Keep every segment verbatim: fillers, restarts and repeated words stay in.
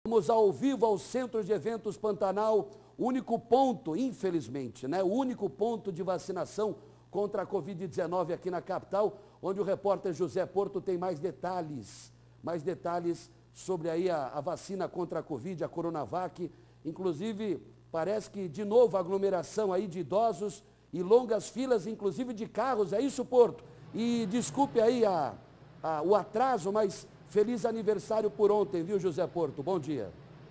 Vamos ao vivo ao Centro de Eventos Pantanal, único ponto, infelizmente, né? O único ponto de vacinação contra a covid dezenove aqui na capital, onde o repórter José Porto tem mais detalhes, mais detalhes sobre aí a, a vacina contra a Covid, a Coronavac. Inclusive, parece que de novo aglomeração aí de idosos e longas filas, inclusive de carros, é isso, Porto? E desculpe aí a, a, o atraso, mas feliz aniversário por ontem, viu, José Porto? Bom dia.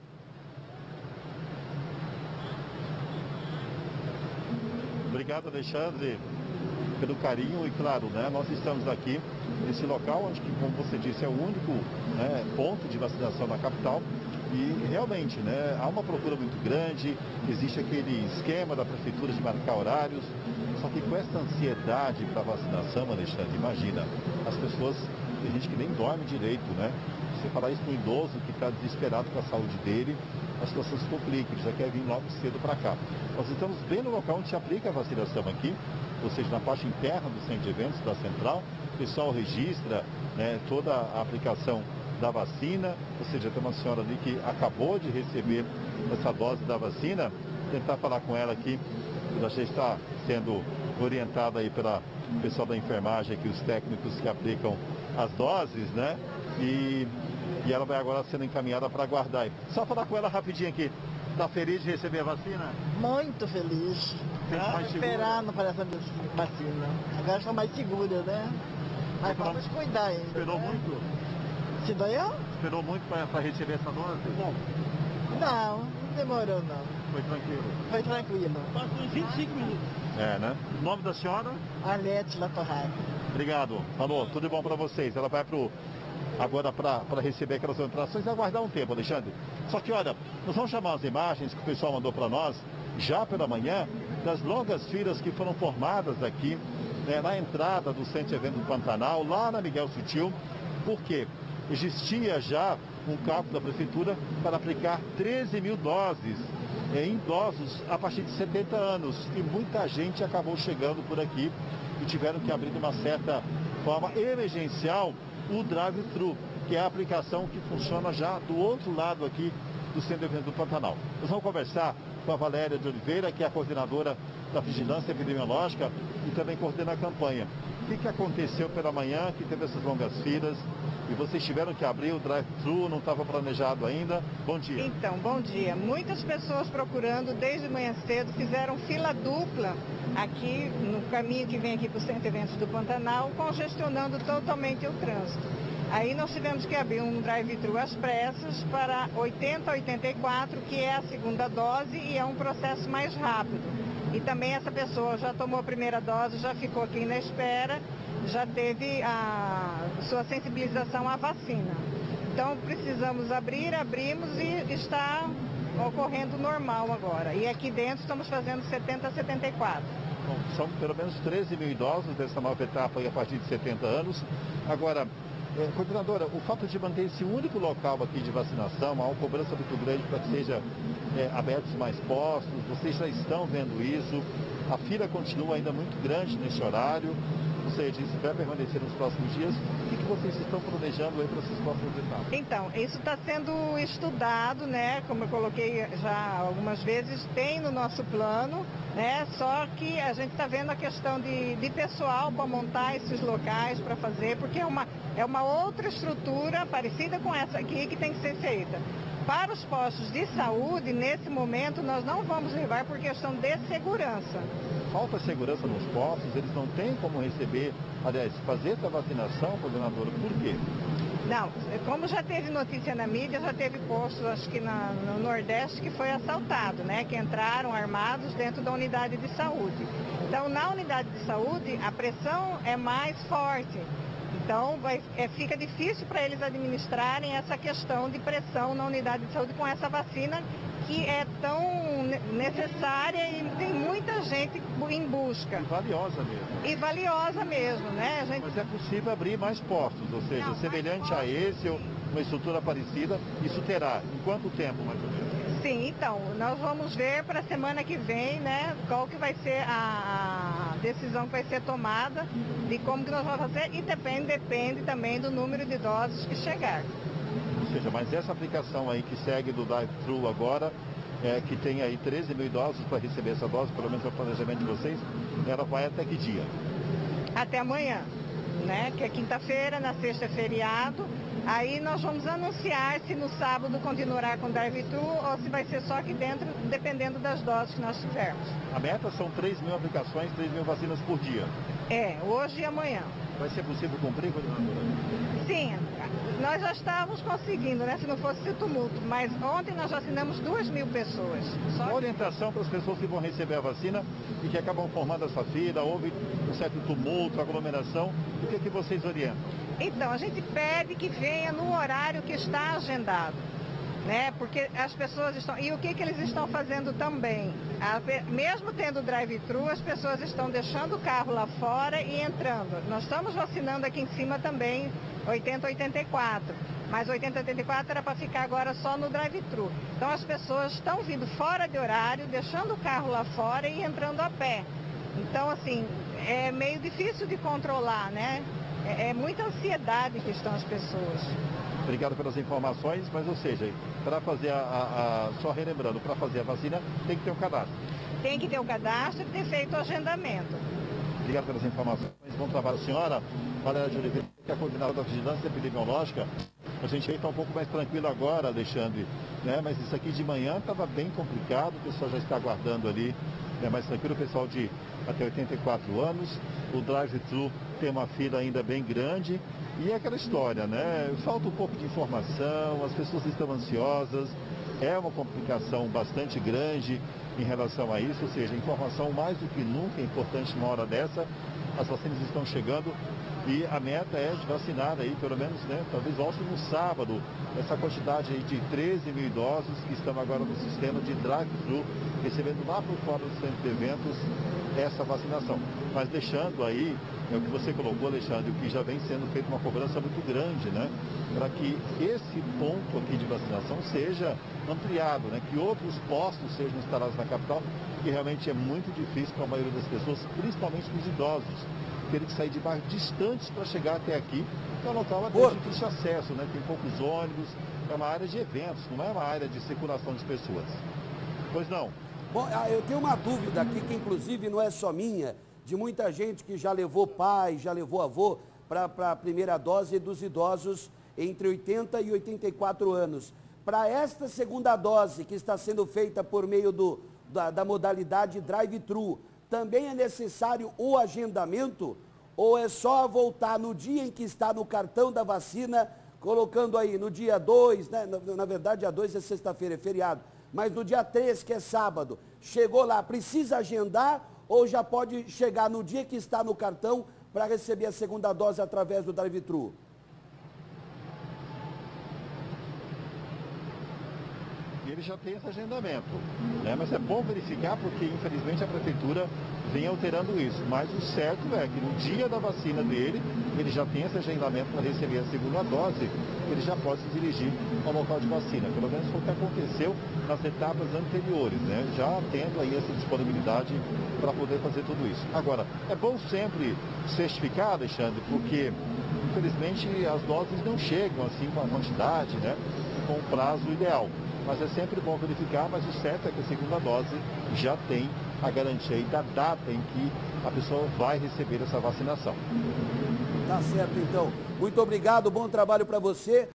Obrigado, Alexandre, pelo carinho e, claro, né, nós estamos aqui nesse local, onde, como você disse, é o único, né, ponto de vacinação na capital. E realmente, né, há uma procura muito grande, existe aquele esquema da prefeitura de marcar horários, só que com essa ansiedade para vacinação, Alexandre, imagina, as pessoas, tem gente que nem dorme direito, né? Você falar isso para um idoso que está desesperado com a saúde dele, a situação se complica, ele já quer vir logo cedo para cá. Nós estamos bem no local onde se aplica a vacinação aqui, ou seja, na parte interna do centro de eventos da Central, o pessoal registra, né, toda a aplicação da vacina, ou seja, tem uma senhora ali que acabou de receber essa dose da vacina, tentar falar com ela aqui, ela já está sendo orientada aí pelo pessoal da enfermagem, aqui, os técnicos que aplicam as doses, né? E, e ela vai agora sendo encaminhada para aguardar. Só falar com ela rapidinho aqui. Está feliz de receber a vacina? Muito feliz. Tá esperando para essa vacina. Agora está mais segura, né? Mas vamos cuidar ainda. Esperou né? muito? Se doeu? Esperou muito para receber essa dose? Não. Não, não demorou não. Foi tranquilo? Foi tranquilo. Passou vinte e cinco minutos. É, né? O nome da senhora? Arlete Latorraca. Obrigado. Falou, tudo bom para vocês. Ela vai pro, agora para receber aquelas orientações e aguardar um tempo, Alexandre. Só que, olha, nós vamos chamar as imagens que o pessoal mandou para nós, já pela manhã, das longas filas que foram formadas aqui, né, na entrada do Centro de Eventos do Pantanal, lá na Miguel Sutil. Por quê? Existia já um cálculo da Prefeitura para aplicar treze mil doses em idosos a partir de setenta anos. E muita gente acabou chegando por aqui e tiveram que abrir de uma certa forma emergencial o drive-thru, que é a aplicação que funciona já do outro lado aqui do Centro de Eventos do Pantanal. Nós vamos conversar com a Valéria de Oliveira, que é a coordenadora da Vigilância Epidemiológica e também coordena a campanha. O que, que aconteceu pela manhã, que teve essas longas filas, e vocês tiveram que abrir o drive-thru, não estava planejado ainda? Bom dia. Então, bom dia. Muitas pessoas procurando desde manhã cedo, fizeram fila dupla aqui no caminho que vem aqui para o Centro de Eventos do Pantanal, congestionando totalmente o trânsito. Aí nós tivemos que abrir um drive-thru às pressas para oitenta a oitenta e quatro, que é a segunda dose e é um processo mais rápido. E também essa pessoa já tomou a primeira dose, já ficou aqui na espera, já teve a sua sensibilização à vacina. Então precisamos abrir, abrimos e está ocorrendo normal agora. E aqui dentro estamos fazendo setenta a setenta e quatro. Bom, são pelo menos treze mil idosos dessa nova etapa aí a partir de setenta anos. Agora, é, coordenadora, o fato de manter esse único local aqui de vacinação, há uma cobrança muito grande para que seja é, abertos mais postos, vocês já estão vendo isso, a fila continua ainda muito grande nesse horário. Você disse, vai permanecer nos próximos dias. O que, que vocês estão planejando aí para essas próximas etapas? Então, isso está sendo estudado, né? Como eu coloquei já algumas vezes, tem no nosso plano, né? Só que a gente está vendo a questão de, de pessoal para montar esses locais, para fazer, porque é uma, é uma outra estrutura parecida com essa aqui que tem que ser feita. Para os postos de saúde, nesse momento, nós não vamos levar por questão de segurança. Falta segurança nos postos, eles não têm como receber, aliás, fazer essa vacinação, coordenadora, por quê? Não, como já teve notícia na mídia, já teve posto, acho que na, no Nordeste, que foi assaltado, né? Que entraram armados dentro da unidade de saúde. Então, na unidade de saúde, a pressão é mais forte. Então, vai, é, fica difícil para eles administrarem essa questão de pressão na unidade de saúde com essa vacina que é tão necessária e tem muita gente em busca. E valiosa mesmo. E valiosa mesmo, né? A gente... Mas é possível abrir mais postos, ou seja, Não, semelhante a esse, ou uma estrutura parecida, isso terá. Em quanto tempo, mais ou menos? Sim, então, nós vamos ver para a semana que vem, né, qual que vai ser a, a decisão que vai ser tomada, de como que nós vamos fazer, e depende, depende também do número de doses que chegar. seja, mas essa aplicação aí que segue do drive-thru agora, é, que tem aí treze mil idosos para receber essa dose, pelo menos é o planejamento de vocês, ela vai até que dia? Até amanhã, né? Que é quinta-feira, na sexta é feriado. Aí nós vamos anunciar se no sábado continuará com drive-thru ou se vai ser só aqui dentro, dependendo das doses que nós tivermos. A meta são três mil aplicações, três mil vacinas por dia. É, hoje e amanhã. Vai ser possível cumprir, coordenadora? Sim, nós já estávamos conseguindo, né? Se não fosse esse tumulto. Mas ontem nós vacinamos duas mil pessoas. Só... Uma orientação para as pessoas que vão receber a vacina e que acabam formando essa fila, houve um certo tumulto, aglomeração. O que é que vocês orientam? Então, a gente pede que venha no horário que está agendado, né? Porque as pessoas estão... E o que, que eles estão fazendo também? A... Mesmo tendo drive-thru, as pessoas estão deixando o carro lá fora e entrando. Nós estamos vacinando aqui em cima também oitenta, oitenta e quatro. Mas oitenta, oitenta e quatro era para ficar agora só no drive-thru. Então as pessoas estão vindo fora de horário, deixando o carro lá fora e entrando a pé. Então, assim, é meio difícil de controlar, né? É, é muita ansiedade que estão as pessoas. Obrigado pelas informações, mas ou seja, para fazer a, a, a, só relembrando, para fazer a vacina tem que ter um cadastro. Tem que ter o um cadastro e ter feito o agendamento. Obrigado pelas informações, bom trabalho, senhora. Valéria de Oliveira, que é a coordenadora da Vigilância Epidemiológica. A gente está um pouco mais tranquilo agora, Alexandre, né? Mas isso aqui de manhã estava bem complicado, o pessoal já está aguardando ali, né? Mais tranquilo, o pessoal de até oitenta e quatro anos, o drive-thru tem uma fila ainda bem grande. E é aquela história, né? Falta um pouco de informação, as pessoas estão ansiosas, é uma complicação bastante grande em relação a isso, ou seja, informação mais do que nunca é importante numa hora dessa. As vacinas estão chegando e a meta é de vacinar aí, pelo menos, né? Talvez volte no sábado, essa quantidade aí de treze mil idosos que estão agora no sistema de drive-thru, recebendo lá por fora do centro de eventos essa vacinação. Mas deixando aí, é o que você colocou, Alexandre, o que já vem sendo feita uma cobrança muito grande, né? Para que esse ponto aqui de vacinação seja ampliado, né? Que outros postos sejam instalados na capital, que realmente é muito difícil para a maioria das pessoas, principalmente os idosos, terem que sair de bairros distantes para chegar até aqui, que é um local até de difícil acesso, né? Tem poucos ônibus, é uma área de eventos, não é uma área de circulação de pessoas. Pois não? Bom, eu tenho uma dúvida aqui, que inclusive não é só minha, de muita gente que já levou pai, já levou avô para a primeira dose dos idosos entre oitenta e oitenta e quatro anos. Para esta segunda dose, que está sendo feita por meio do, da, da modalidade drive-thru, também é necessário o agendamento? Ou é só voltar no dia em que está no cartão da vacina, colocando aí no dia dois, né? na, na verdade dia dois é sexta-feira, é feriado, mas no dia três, que é sábado, chegou lá, precisa agendar ou já pode chegar no dia que está no cartão para receber a segunda dose através do drive-thru? Ele já tem esse agendamento, né? Mas é bom verificar porque, infelizmente, a prefeitura vem alterando isso. Mas o certo é que no dia da vacina dele, ele já tem esse agendamento para receber a segunda dose, ele já pode se dirigir ao local de vacina. Pelo menos foi o que aconteceu nas etapas anteriores, né? Já tendo aí essa disponibilidade para poder fazer tudo isso. Agora, é bom sempre certificar, Alexandre, porque, infelizmente, as doses não chegam assim com a quantidade, né? Com o prazo ideal. Mas é sempre bom verificar, mas o certo é que a segunda dose já tem a garantia aí da data em que a pessoa vai receber essa vacinação. Tá certo, então. Muito obrigado, bom trabalho para você.